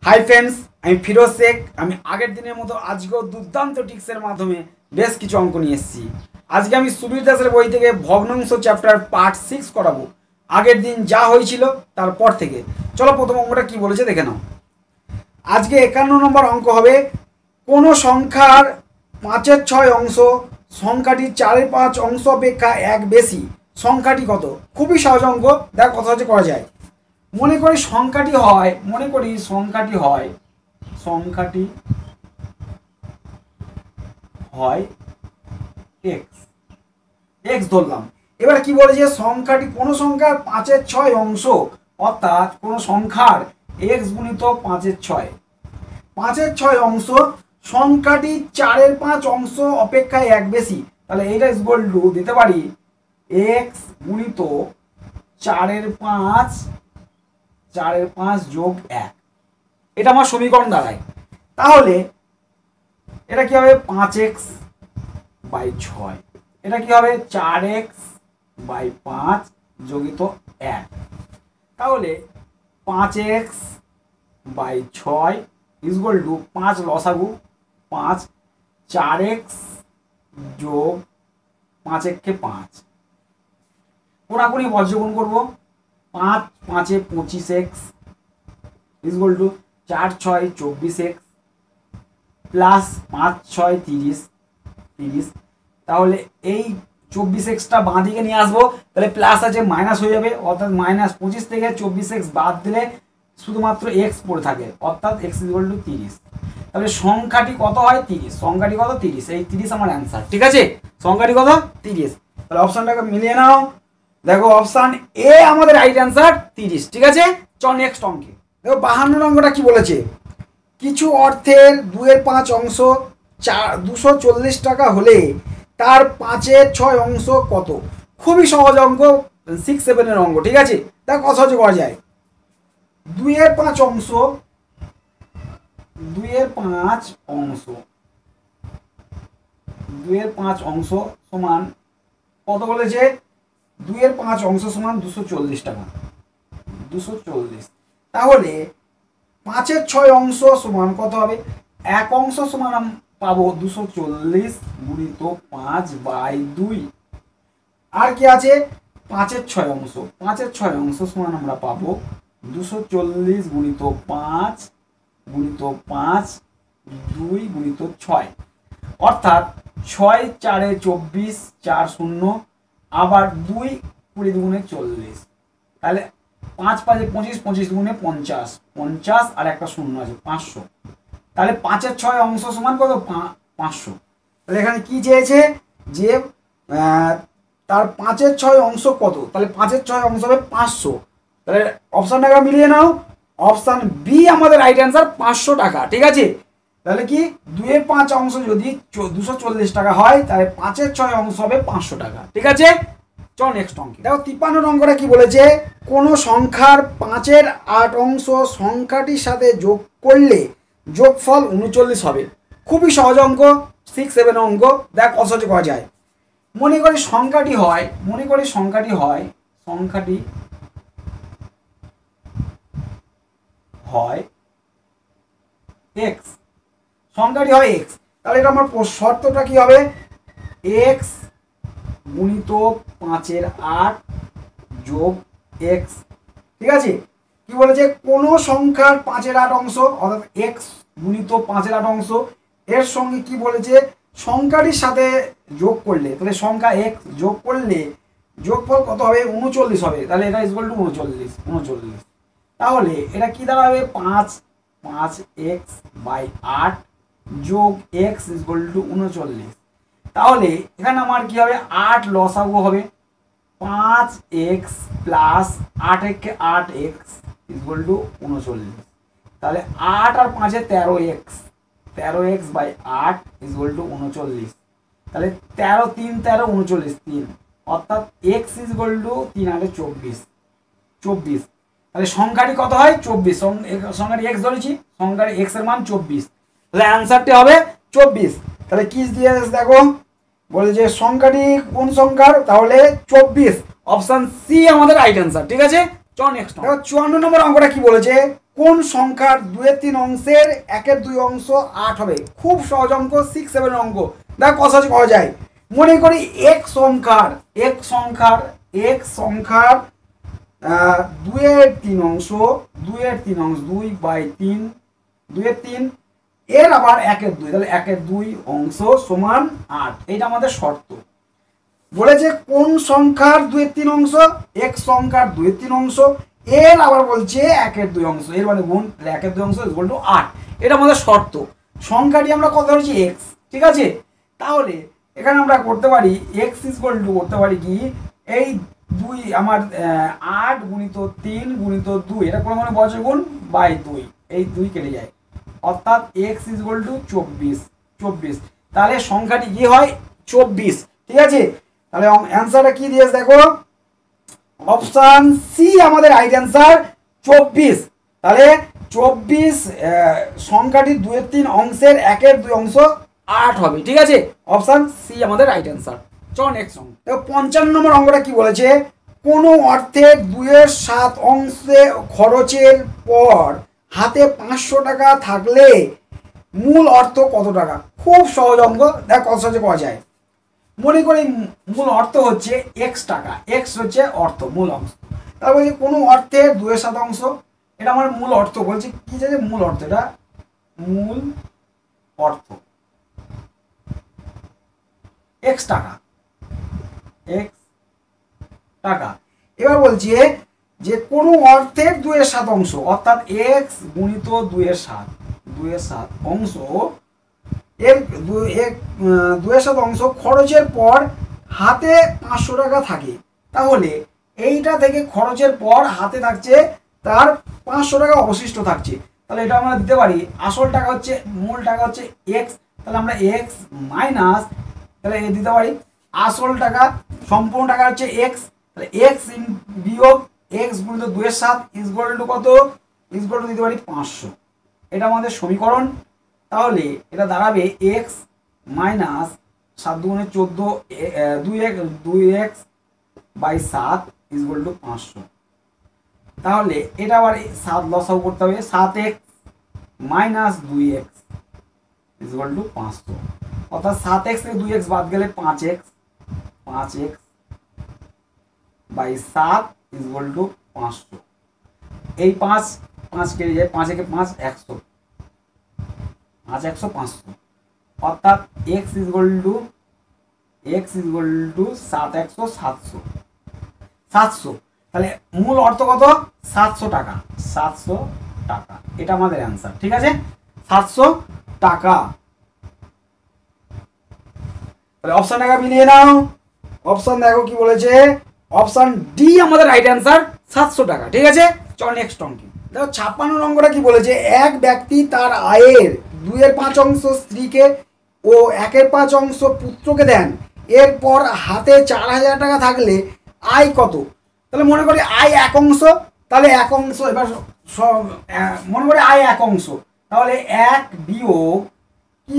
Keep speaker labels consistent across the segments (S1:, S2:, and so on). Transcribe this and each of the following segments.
S1: Hi friends, আমি ফিরোজ শেখ। আমি আগের দিনের মতো আজকেও দুর্দান্ত টিক্সের মাধ্যমে বেশ কিছু অঙ্ক নিয়ে এসেছি। আজকে আমি সুবীর দাসের বই থেকে ভগ্নাংশ চ্যাপ্টার পার্ট 6 করাবো। আগের দিন যা হয়েছিল তারপর থেকে। চলো প্রথম অঙ্কটা কি বলেছে দেখে নাও। আজকে 51 নম্বর অঙ্ক হবে, কোনো সংখ্যার 5/6 অংশ সংখ্যাটি 4/5 অংশ অপেক্ষা 1 বেশি, সংখ্যাটি কত? খুবই সহজ অঙ্ক, দেখ কত সহজে করা যায়। মনে করি সংখ্যাটি হয় x ধরলাম। এবার কি বলেছে, সংখ্যাটি কোন সংখ্যার 5/6 অংশ, অর্থাৎ কোন সংখ্যার x গুণিত 5/6 5/6 অংশ সংখ্যাটি 4/5 অংশ অপেক্ষায় 1 বেশি। তাহলে এইটা ইকুয়াল টু দিতে পারি x গুণিত 4/5 যোগ 1। এটা আমার সমীকরণ দাঁড়ায়। তাহলে এটা কি হবে 5x/6, এটা কি হবে 4x/5 যোগিত 1। তাহলে 5x/6 ইকুয়াল টু 5 লসাগু 5, 4x যোগ 5 5, কোনাকুনি বজ্রগুণ করবো। 5 5 25x equal to 4 6 24x plus 5 6 30। তাহলে এই 24xটা বাঁ দিকে নিয়ে আসবো, তাহলে প্লাস আছে মাইনাস হয়ে যাবে, অর্থাৎ -25 থেকে 24x বাদ দিলে শুধুমাত্র x পড়ে থাকে, অর্থাৎ x ইকুয়াল টু 30। তাহলে সংখ্যাটি কত হয় 30, সংখ্যাটি কত 30, এই 30 আমার অ্যান্সার। ঠিক আছে, সংখ্যাটি কত 30। তাহলে অপশনটাকে মিলিয়ে নাও, দেখো অপশন এ আমাদের রাইট অ্যান্সার 30। ঠিক আছে, চল নেক্সট অঙ্কে। দেখো 52 নম্বরটা কি বলেছে, কিছু অর্থের 2/5 অংশ 240 টাকা হলে তার 5/6 অংশ কত? খুবই সহজ অঙ্ক, 6 7 এর অঙ্ক। ঠিক আছে, দেখো কত সহজে করা যায়। 2/5 অংশ সমান কত বলেছে, 2/5 অংশ সমান 240 টাকা, 240। তাহলে 5/6 অংশ সমান কত হবে, 1 অংশ সমান আমি পাবো 240 গুণিত 5/2। আর কি আছে 5/6 অংশ, 5/6 অংশ সমান আমরা পাবো 240 গুণিত 5 গুণিত 5 2 গুণিত 6, অর্থাৎ 6 4 24 4 0 আবার 2 20 দুগুণে 40। তাহলে 5 5 25 25 দুগুণে 50 50 আর একটা শূন্য আছে 500। তাহলে 5/6 অংশ সমান কত 500। তাহলে এখানে কি চেয়েছে যে তার 5/6 অংশ কত, তাহলে 5/6 অংশ হবে 500। তাহলে অপশনটাকে মিলিয়ে নাও, অপশন বি আমাদের রাইট অ্যান্সার 500 টাকা। ঠিক আছে, তাহলে কি 2/5 অংশ যদি 240 টাকা হয়, তাহলে 5/6 অংশ হবে 500 টাকা। ঠিক আছে, চল নেক্সট অঙ্কে। দেখো 53 অঙ্কটা কি বলেছে, কোন সংখ্যার 5/8 অংশ সংখ্যাটির সাথে যোগ করলে যোগফল 39 হবে। খুবই সহজ অঙ্ক, 6 7 অঙ্ক, দেখ কত সহজে করা যায়। মনে করি সংখ্যাটি হয় x, সংখ্যাটি হয় x। তাহলে এটা আমার শর্তটা কি হবে, x গুণিত 5/8 যোগ x। ঠিক আছে, কি বলেছে, কোন সংখ্যার 5/8 অংশ, অর্থাৎ x গুণিত 5/8 অংশ এর সঙ্গে কি বলেছে সংখ্যাটির সাথে যোগ করলে, তাহলে সংখ্যা x যোগ করলে যোগফল কত হবে 39 হবে। তাহলে এটা ইকুয়াল টু 39। তাহলে এটা কি দাঁড়াবে 5x/8 যোগ x ইকুয়াল টু 39। তাহলে এখানে আমার কি হবে 8 লসাগু হবে, 5x plus 8x equal to 39। তাহলে 8 আর 5 13x/8 ইকুয়াল টু 39। তাহলে 13 3 13 39 3, অর্থাৎ x ইকুয়াল টু 3 8 24। তাহলে সংখ্যাটি কত হয় 24, সংখ্যাটি x ধরেছি, সংখ্যার x এর মান 24। তাহলে অ্যান্সারটি হবে 24। তাহলে কি দিয়ে দেখো, বলে যে সংখ্যাটি কোন সংখ্যার, তাহলে 24, অপশন সি আমাদের রাইট অ্যান্সার। ঠিক আছে, চল নেক্সট। দেখো 54 নম্বর অঙ্কটা কি বলেছে, কোন সংখ্যার 2/3 অংশের 1/2 অংশ 8 হবে। খুব সহজ অঙ্ক, 6 7 অঙ্ক। দেখো কত সহজ পাওয়া যায়। মনে করি এক সংখ্যার 2/3 অংশ 2/3 2/3 এর আবার 1/2, তাহলে 1/2 অংশ সমান 8। এটা আমাদের শর্ত। বলেছে কোন সংখ্যার 2/3 অংশ, এক সংখ্যার 2/3 অংশ এর আবার বলছে 1/2 অংশ, এর মানে গুণ 1/2 অংশ ইকুয়াল টু 8। এটা আমাদের শর্ত। সংখ্যাটি আমরা কত ধরেছি, x, ঠিক আছে। তাহলে এখানে আমরা করতে পারি x ইকুয়াল টু করতে পারি কি, এই 2 আমার 8 গুণিত 3 গুণিত 2, এটা কোনো মানে বজ্র গুণ বাই 2, এই 2 কেটে যায়, অর্থাৎ x ইকুয়াল টু 24। তাহলে সংখ্যাটি কি হয়, 24, ঠিক আছে। তাহলে অ্যান্সারটা কি দিয়েছে দেখো, অপশন সি আমাদের রাইট অ্যান্সার 24। তাহলে 24 সংখ্যাটি 2/3 অংশের 1/2 অংশ 8 হবে, ঠিক আছে। অপশন সি আমাদের রাইট অ্যান্সার। চলো নেক্সট অঙ্ক। দেখো 55 নম্বর অঙ্কটা কি বলেছে, কোনো অর্থের 2/7 অংশে খরচের পর হাতে 500 টাকা থাকলে মূল অর্থ কত টাকা। খুব সহজ অঙ্ক, দেখ কত সহজে পাওয়া যায়। মনে করি মূল অর্থ হচ্ছে x টাকা, x হচ্ছে অর্থ, মূল অংশ। তারপর বলছে কোনো অর্থের 2/7 অংশ, এটা আমার মূল অর্থ। বলছে কি যে মূল অর্থ, এটা মূল অর্থ x টাকা, x টাকা। এবার বলছে যে কোনো অর্থের 2/7 অংশ, অর্থাৎ x গুণিত 2/7 অংশ, এর 2/7 অংশ খরচের পর হাতে 500 টাকা থাকে। তাহলে এইটা থেকে খরচের পর হাতে থাকছে তার 500 টাকা অবশিষ্ট থাকছে। তাহলে এটা আমরা দিতে পারি, আসল টাকা হচ্ছে, মূল টাকা হচ্ছে x, তাহলে আমরা x মাইনাস, তাহলে দিতে পারি আসল টাকা, সম্পূর্ণ টাকা হচ্ছে x, তাহলে x বিয়োগ x গুণিত 2/7 ইকুয়াল টু কত, ইকুয়াল টু দিতে পারি 500। এটা আমাদের সমীকরণ। তাহলে এটা দাঁড়াবে x মাইনাস 7 দুগুণে 14, 2x বাই 7 ইকুয়াল টু 500। তাহলে এটা আবার 7 লসাগু করতে হবে, 7x minus 2x equal to 500, অর্থাৎ 7x থেকে 2x বাদ গেলে 5x বাই 7 ইকুয়াল টু 500। এই 5 কেটে যায়, 5 একে 5 100, 5 100 500, অর্থাৎ x ইকুয়াল টু 7 100 700। তাহলে মূল অর্থ কত, 700 টাকা, 700 টাকা। এটা আমাদের অ্যান্সার, ঠিক আছে, 700 টাকা। তাহলে অপশন টাকা মিলিয়ে নাও। অপশন দেখো কি বলেছে, অপশন ডি আমাদের রাইট অ্যান্সার, 700 টাকা, ঠিক আছে। চল নেক্সট অঙ্কে। দেখো 56 নম্বরটা কি বলেছে, এক ব্যক্তি তার আয়ের 2/5 অংশ স্ত্রীকে ও 1/5 অংশ পুত্রকে দেন। এরপর হাতে 4000 টাকা থাকলে আয় কত। তাহলে মনে করি আয় 1 অংশ, তাহলে 1 অংশ, এবার মনে করি আয় 1 অংশ, তাহলে 1 বিয়োগ কি,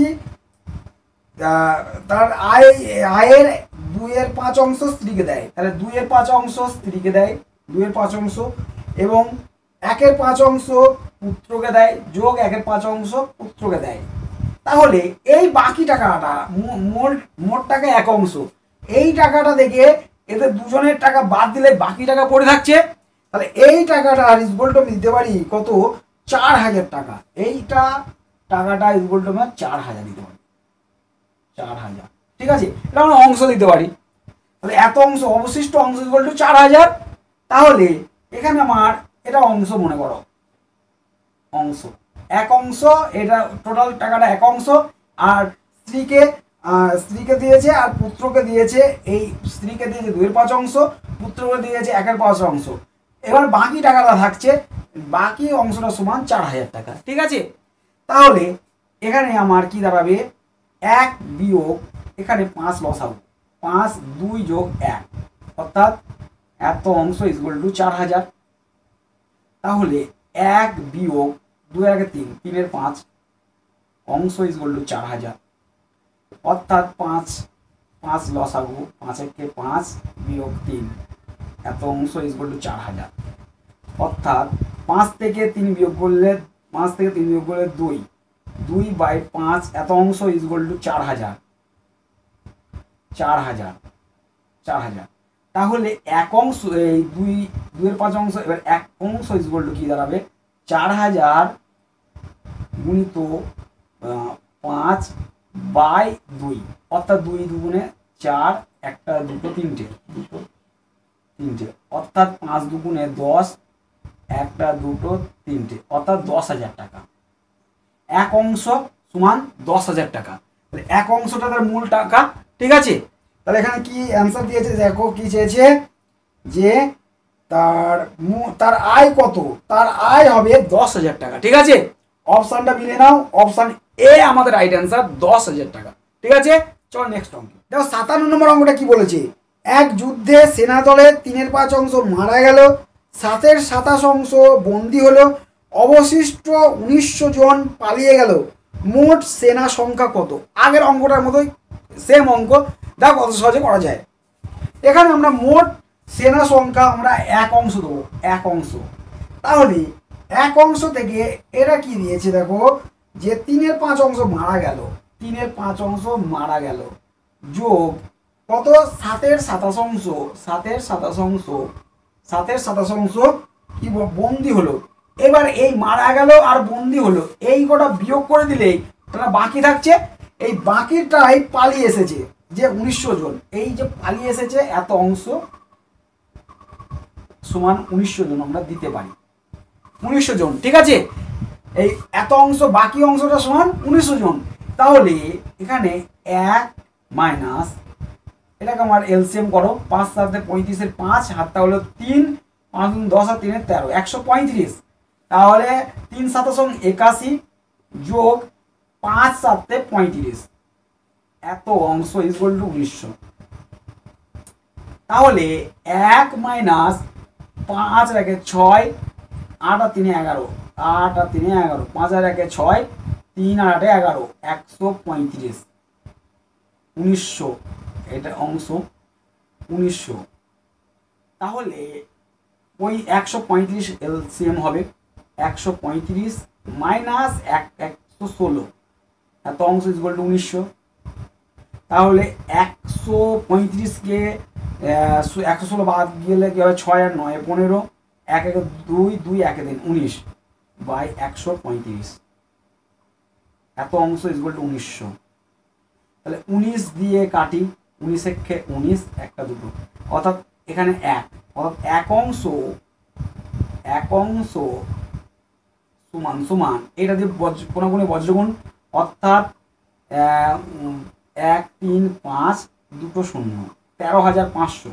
S1: তার আয়ের 2/5 অংশ স্ত্রীকে দেয়, তাহলে 2/5 অংশ স্ত্রীকে দেয়, 2/5 অংশ, এবং 1/5 অংশ পুত্রকে দেয়, যোগ 1/5 অংশ পুত্রকে দেয়। তাহলে এই বাকি টাকাটা, মোট টাকা 1 অংশ, এই টাকাটা থেকে এদের দুজনের টাকা বাদ দিলে বাকি টাকা পড়ে থাকছে। তাহলে এই টাকাটা ইকুয়াল টু দিতে পারি কত, 4000 টাকা। এইটা টাকাটা ইকুয়াল টু 4000 দিতে পারি, 4000, ঠিক আছে। এটা আমরা অংশ দিতে পারি। তাহলে এত অংশ, অবশিষ্ট অংশ ইকুয়াল টু 4000। তাহলে এখানে আমার এটা অংশ মনে করো, অংশ 1 অংশ, এটা টোটাল টাকাটা 1 অংশ, আর স্ত্রীকে দিয়েছে আর পুত্রকে দিয়েছে, এই স্ত্রীকে দিয়েছে 2/5 অংশ, পুত্রকে দিয়েছে 1/5 অংশ। এবার বাকি টাকাটা থাকছে, বাকি অংশটা সমান 4000 টাকা, ঠিক আছে। তাহলে এখানে আমার কি দাঁড়াবে, 1 বিয়োগ এখানে 5 বসাবো, 5 2 যোগ 1, অর্থাৎ এত অংশ ইকুয়াল টু 4000। তাহলে 1 বিয়োগ 2 এর আগে 3, 3 এর 5 অংশ ইকুয়াল টু 4000, অর্থাৎ 5 লসাগু, 5 একে 5 বিয়োগ 3, এত অংশ ইকুয়াল টু 4000। অর্থাৎ 5 থেকে 3 বিয়োগ করলে 2, 2/5 এত অংশ ইকুয়াল টু 4000। তাহলে এক অংশ এই 2 এর 5 অংশ, এবার এক অংশ ইকুয়াল টু কি দাঁড়াবে 4000 গুণিত 5/2, অর্থাৎ 2 দুগুণে 4, একটা দুটো তিনটে, অর্থাৎ 5 দুগুণে 10, একটা দুটো তিনটে, অর্থাৎ 10,000 টাকা। এক অংশ সমান 10,000 টাকা। তাহলে এক অংশটা তার মূল টাকা, ঠিক আছে। তাহলে এখানে কি অ্যান্সার দিয়েছে দেখো, কি চেয়েছে যে তার আয় কত, তার আয় হবে 10,000 টাকা, ঠিক আছে। অপশনটা মিলে নাও, অপশন এ আমাদের রাইট অ্যান্সার 10,000 টাকা, ঠিক আছে। চল নেক্সট অঙ্ক দেখো। 57 নম্বর অঙ্কটা কি বলেছে, এক যুদ্ধে সেনা দলের 3/5 অংশ মারা গেল, 7/27 অংশ বন্দী হলো, অবশিষ্ট 1900 জন পালিয়ে গেল, মোট সেনা সংখ্যা কত। আগের অঙ্কটার মতোই সেম অঙ্ক, দেখো কত সহজে করা যায়। এখানে আমরা মোট সেনা সংখ্যা আমরা এক অংশ দেবো, এক অংশ। তাহলে এক অংশ থেকে এরা কি দিয়েছে দেখো, যে 3/5 অংশ মারা গেল, 3/5 অংশ মারা গেল, যোগ কত 7/27 অংশ, 7/27 অংশ কি বন্দী হলো। এবার এই মারা গেল আর বন্দী হলো, এই কটা বিয়োগ করে দিলেই তারা বাকি থাকছে, এই বাকিটাই পালিয়ে এসেছে যে 1900 জন, এই যে পালিয়ে এসেছে এত অংশ সমান 1900 জন আমরা দিতে পারি, 1900 জন, ঠিক আছে। এই এত অংশ বাকি অংশটা সমান 1900 জন। তাহলে এখানে 1 মাইনাস, এটাকে আমার এলসিএম করো, 5 7 35 5, হাতটা হলো 3, 5 10 আর 3 13, 135। তাহলে 3 7 81 যোগ 5 7 35, এত অংশ ইকুয়াল টু 1900। তাহলে 1 মাইনাস 5 রেখে 6, 8 আর 3 11, 8 আর 3 11, 5 আর 1 6, 3 আর 8 11, 135, 1900, এটা অংশ 1900। তাহলে ওই 135 এলসিএম হবে, 135 মাইনাস 116, এত অংশ ইকুয়াল টু 1900। তাহলে 135কে 116 বাদ গেলে কি হবে, 6 আর 9 15, 1 1 2 2 1 3 19 বাই 135, এত অংশ ইকুয়াল টু 1900। তাহলে 19 দিয়ে কাটি, 19 একে 19, একটা দুটো, অর্থাৎ এখানে 1, অর্থাৎ এক অংশ সমান সমান এটা দিয়ে কোনাকুনি বজ্রগুণ, অর্থাৎ 1 3 5 দুটো 0, 13,500,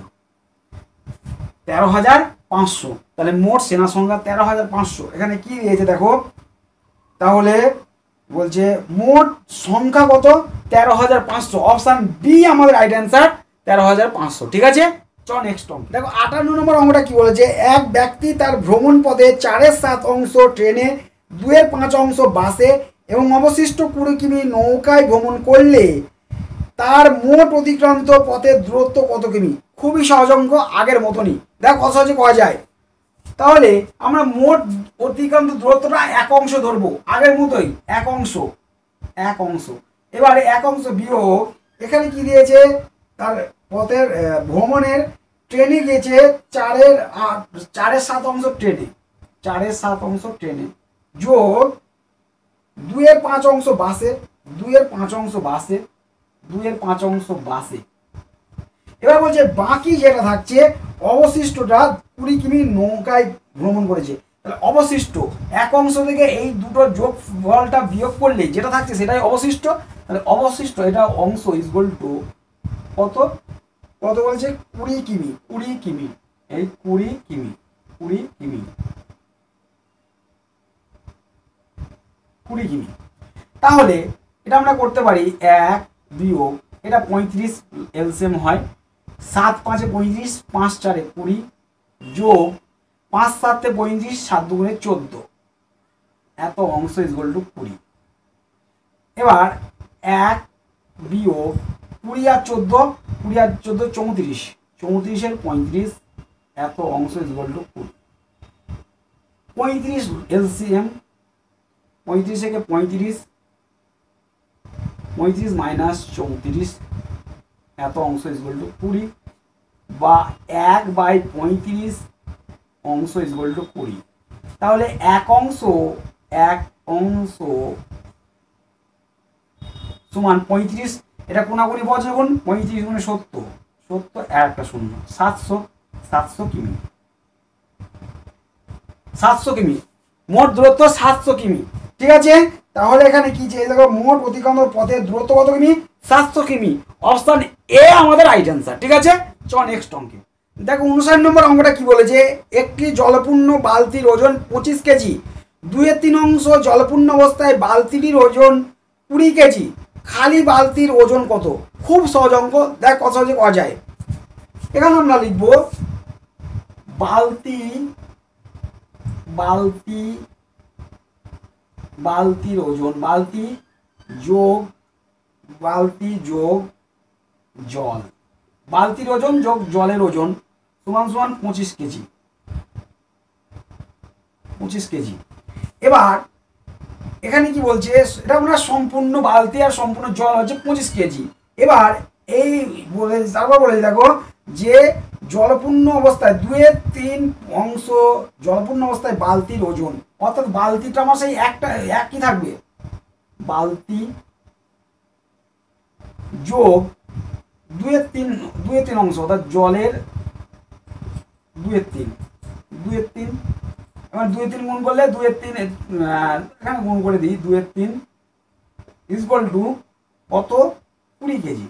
S1: 13,500। তাহলে মোট সেনা সংখ্যা 13,500। এখানে কি দিয়েছে দেখো, তাহলে বলছে মোট সংখ্যা কত 13,500, অপশন বি আমাদের রাইট অ্যান্সার 13,500, ঠিক আছে। চল নেক্সট অঙ্ক দেখো। 58 নম্বর অঙ্কটা কি বলেছে, এক ব্যক্তি তার ভ্রমণ পথে 4/7 অংশ ট্রেনে, 2/5 অংশ বাসে এবং অবশিষ্ট 20 কিমি নৌকায় ভ্রমণ করলে তার মোট অতিক্রান্ত পথের দূরত্ব কত কিমি। খুবই সহজ অঙ্ক, আগের মতনই, দেখো কত সহজে করা যায়। তাহলে আমরা মোট অতিক্রান্ত দূরত্বটা এক অংশ ধরবো, আগের মতোই এক অংশ। এবারে এক অংশ বিয়োগ, এখানে কি দিয়েছে, তার পথের ভ্রমণের ট্রেনে গিয়েছে 4/7 অংশ ট্রেনে, 4/7 অংশ ট্রেনে, যোগ 2/5 অংশ বাসে, 2/5 অংশ বাসে, 2/5 অংশ বাসে। এবার বলছে বাকি যেটা থাকছে অবশিষ্টটা 20 কিমি নৌকায় ভ্রমণ করেছে। তাহলে অবশিষ্ট এক অংশ থেকে এই দুটো যোগফলটা বিয়োগ করলে যেটা থাকছে সেটাই অবশিষ্ট। তাহলে অবশিষ্ট এটা অংশ ইকুয়াল টু কত কত বলছে 20 কিমি, 20 কিমি, এই 20 কিমি, 20 কিমি, 20 কিমি। তাহলে এটা আমরা করতে পারি 1 বিয়োগ, এটা 35 এলসিএম হয়, 7 5 35, 5 4 20, যোগ 5 7 35, 7 2 14, এত অংশ ইকুয়াল টু 20। এবার 1 বিয়োগ 20 আর 14, 20 আর 14 34, 34 এর 35, এত অংশ ইকুয়াল টু 20। 35 এলসিএম, 35 থেকে 35 মাইনাস 34 এত অংশ ইকুয়াল টু 20 বা 1/35 অংশ ইকুয়াল টু 20। তাহলে এক অংশ সমান 35, এটা কোনাকুনি বজ্র গুণ 35 গুণে 70, 70 আর একটা শূন্য, 700 কিমি, 700 কিমি, মোট দূরত্ব 700 কিমি। ঠিক আছে, তাহলে এখানে কি যে দেখো মোট অতিক্রান্ত পথের দূরত্ব কত কিমি? 700 কিমি। অপশন এ আমাদের রাইট অ্যান্সার। ঠিক আছে, চল নেক্সট অঙ্কে দেখো। 59 নম্বর অঙ্কটা কি বলেছে, একটি জলপূর্ণ বালতির ওজন 25 কেজি, 2/3 অংশ জলপূর্ণ অবস্থায় বালতিটির ওজন 20 কেজি, খালি বালতির ওজন কত? খুব সহজ অঙ্ক, দেখ কত সহজে করা যায়। এখানে আমরা লিখব বালতির ওজন, বালতি যোগ জল, বালতির ওজন যোগ জলের ওজন সমান সমান 25 কেজি, 25 কেজি। এবার এখানে কি বলছে, এটা আমরা সম্পূর্ণ বালতি আর সম্পূর্ণ জল হচ্ছে 25 কেজি। এবার এই বলে তারপর বলে দেখো যে জলপূর্ণ অবস্থায় 2/3 অংশ জলপূর্ণ অবস্থায় বালতির ওজন, অর্থাৎ বালতিটা আমার সেই একই থাকবে, বালতি যোগ 2/3 অংশ অর্থাৎ জলের 2/3 এবার 2/3 গুণ করলে 2/3 এখানে গুণ করে দিই, 2/3 ইকুয়াল টু কত? 20 কেজি,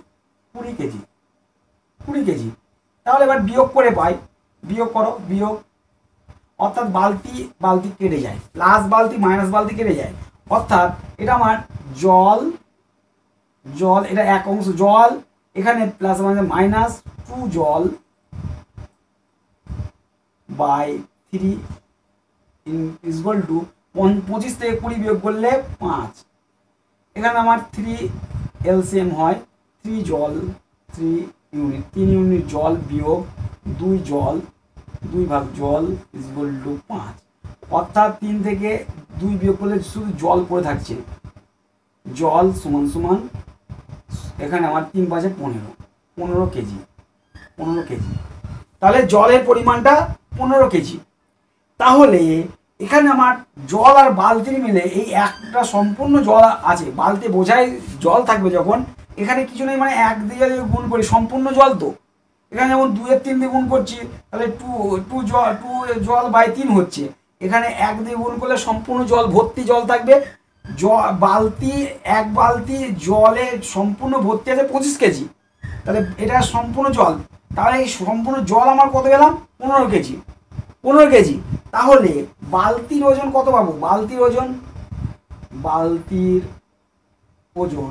S1: 20 কেজি। তাহলে এবার বিয়োগ করে পাই, বিয়োগ করো, বিয়োগ, অর্থাৎ বালতি কেটে যায়, প্লাস বালতি মাইনাস বালতি কেটে যায়, অর্থাৎ এটা আমার জল, এটা এক অংশ জল, এখানে প্লাস মাইনাস 2 জল বাই 3 ইকুয়াল টু 25 থেকে 20 বিয়োগ করলে 5, এখানে আমার 3 এলসিএম হয় 3 জল, 3 ইউনিট জল বিয়োগ 2 জল, 2 ভাগ জল ইকুয়াল টু 5, অর্থাৎ 3 থেকে 2 বিয়োগ করলে শুধু জল পড়ে থাকছে, জল সমান সমান এখানে আমার 3 5 15 কেজি, 15 কেজি। তাহলে জলের পরিমাণটা 15 কেজি। তাহলে এখানে আমার জল আর বালতির মিলে এই একটা সম্পূর্ণ জল আছে, বালতি বোঝাই জল থাকবে যখন, এখানে কিছু নেই, মানে 1 দিয়ে গুণ করি সম্পূর্ণ জল, তো এখানে যেমন 2/3 দিয়ে গুণ করছি তাহলে 2 জল বাই 3 হচ্ছে, এখানে 1 দিয়ে গুণ করলে সম্পূর্ণ জল, ভর্তি জল থাকবে। এক বালতি জলে সম্পূর্ণ ভর্তি আছে 25 কেজি, তাহলে এটা সম্পূর্ণ জল, তাহলে এই সম্পূর্ণ জল আমার কত পেলাম? 15 কেজি, 15 কেজি। তাহলে বালতির ওজন কত পাবো? বালতির ওজন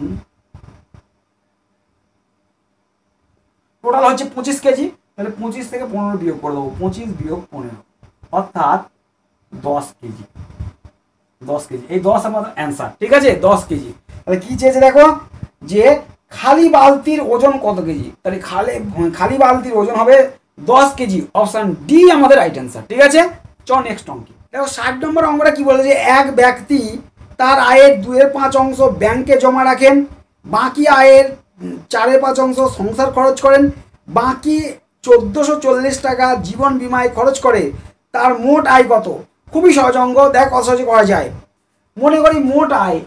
S1: টোটাল হচ্ছে 25 কেজি, তাহলে 25 থেকে 15 বিয়োগ করে দেবো, 25 বিয়োগ 15 অর্থাৎ 10 কেজি, 10 কেজি। এই 10 আমাদের অ্যান্সার। ঠিক আছে, 10 কেজি। তাহলে কি চেয়েছে দেখো যে খালি বালতির ওজন কত কেজি, তাহলে খালি বালতির ওজন হবে 10 কেজি। অপশন ডি আমাদের রাইট অ্যান্সার। ঠিক আছে, চল নেক্সট অঙ্কে দেখো। 60 নম্বর অঙ্কটা কি বলে যে এক ব্যক্তি তার আয়ের 2/5 অংশ ব্যাংকে জমা রাখেন, বাকি আয়ের 4/5 অংশ সংসার খরচ করেন, বাকি 1440 টাকা জীবন বীমায় খরচ করে, তার মোট আয় কত? খুবই সহজ অঙ্ক, দেখ কত সহজে করা যায়। মনে করি মোট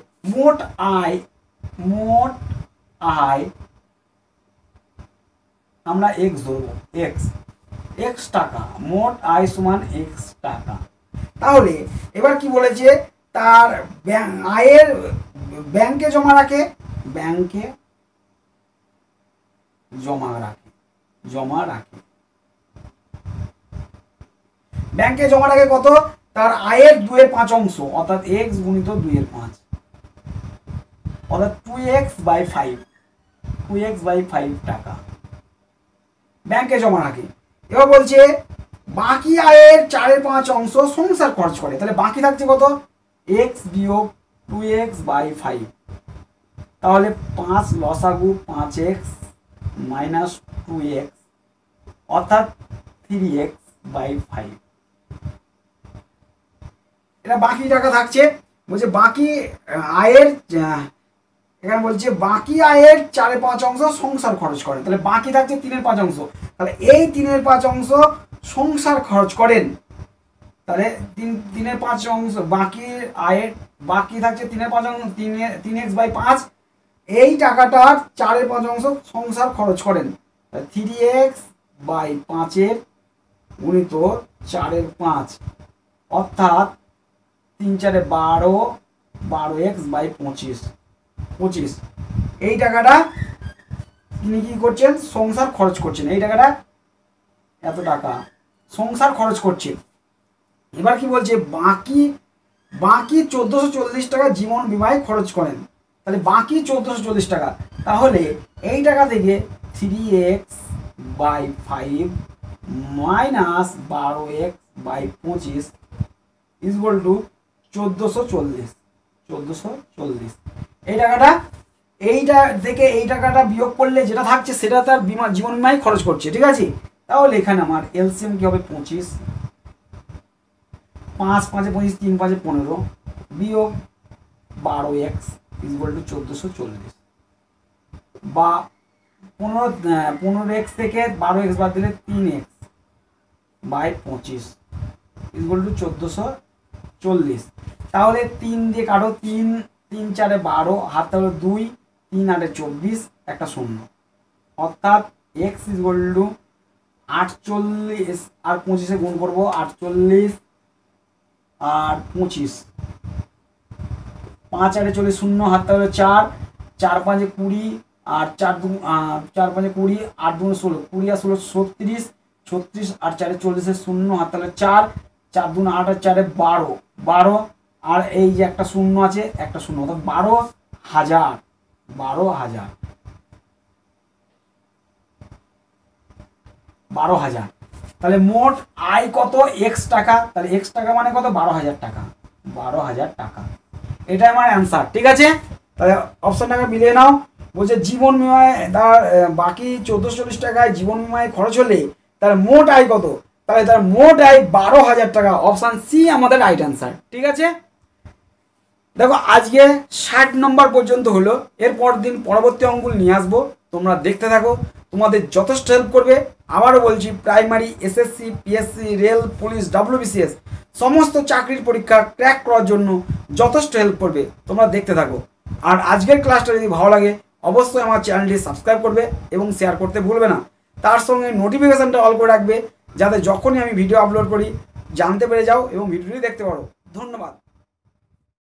S1: আয় আমরা এক্স ধরবো, এক্স টাকা, মোট আয় সমান এক্স টাকা। তাহলে এবার কি বলেছে, তার আয়ের ব্যাংকে জমা রাখে, ব্যাংকে জমা রাখে কত? তার আয়ের 2/5 অংশ, অর্থাৎ এক্স গুণিত 2/5, অর্থাৎ 2x/5 টাকা ব্যাংকে জমা রাখে। এবার বলছে বাকি আয়ের 4/5 অংশ সংসার খরচ করে, তাহলে বাকি থাকছে কত? এক্স বিয়োগ 2x/5, তাহলে 5 লসাগু 5x মাইনাস 2x অর্থাৎ 3x/5। এটা বাকি টাকা থাকছে, বলছে বাকি আয়ের এখানে বলছে বাকি আয়ের 4/5 অংশ সংসার খরচ করেন, তাহলে বাকি থাকছে 3/5 অংশ, তাহলে এই 3/5 অংশ সংসার খরচ করেন, তাহলে 3/5 অংশ বাকি আয়ের, বাকি থাকছে 3/5 অংশ 3x/5, এই টাকাটার 4/5 অংশ সংসার খরচ করেন, 3x/5 গুণিত 4/5 অর্থাৎ 3×4 12, 12x/25, এই টাকাটা তিনি কি করছেন সংসার খরচ করছেন, এই টাকাটা এত টাকা সংসার খরচ করছে। এবার কি বলছে বাকি 1440 টাকা জীবন বিমায় খরচ করেন, তাহলে বাকি 1440 টাকা, তাহলে এই টাকা থেকে 3x/5 minus 12x/25 equal to 1440, এই টাকাটা এইটা থেকে এই টাকাটা বিয়োগ করলে যেটা থাকছে সেটা তার জীবন বিমায় খরচ করছে, ঠিক আছে। তাহলে এখানে আমার এলসিএম কি হবে 25, 5 5 25, 3 5 15 বিয়োগ 12x ইকুয়াল টু 1440, বা 15x থেকে 12x বাদ দিলে 3x/25 ইকুয়াল টু 1440, তাহলে 3 দিয়ে কাটো, 3 3×4 12, হাত হলো 2, 3 8 24, একটা শূন্য, অর্থাৎ x ইকুয়াল টু 48 আর 25 গুণ করবো, 48 আর 25, 5 8 40, শূন্য, হাতটা হলো 4, 4 5 20, আর 4 5 20, 8 2 16, 20 আর 16 36, 36 আর 4 40, শূন্য, হাতটা হলো 4, 4 2 8 আর 4 12, আর এই যে একটা শূন্য আছে, একটা শূন্য, অর্থাৎ 12,000, তাহলে মোট আয় কত x টাকা, তাহলে x টাকা মানে কত 12,000 টাকা, 12,000 টাকা, এটা আমার অ্যান্সার, ঠিক আছে। তাহলে অপশনটাকে মিলিয়ে নাও, বলছে জীবন বিমায় তার বাকি 1440 টাকায় জীবন বিমায় খরচ হলে তার মোট আয় কত, তাহলে তার মোট আয় 12,000 টাকা, অপশান সি আমাদের রাইট অ্যান্সার, ঠিক আছে। দেখো আজকে 60 নম্বর পর্যন্ত হলো, এরপর দিন পরবর্তী অঙ্কগুলো নিয়ে আসবো, তোমরা দেখতে থাকো, তোমাদের যথেষ্ট হেল্প করবে। আবারও বলছি primary, SSC, PSC, rail, police, WBCS সমস্ত চাকরির পরীক্ষা ক্র্যাক করার জন্য যথেষ্ট হেল্প করবে, তোমরা দেখতে থাকো। আর আজকের ক্লাসটা যদি ভালো লাগে অবশ্যই আমার চ্যানেলটি সাবস্ক্রাইব করবে এবং শেয়ার করতে ভুলবে না, তার সঙ্গে নোটিফিকেশানটা অল করে রাখবে যাতে যখনই আমি ভিডিও আপলোড করি জানতে পেরে যাও এবং ভিডিওটি দেখতে পারো। ধন্যবাদ।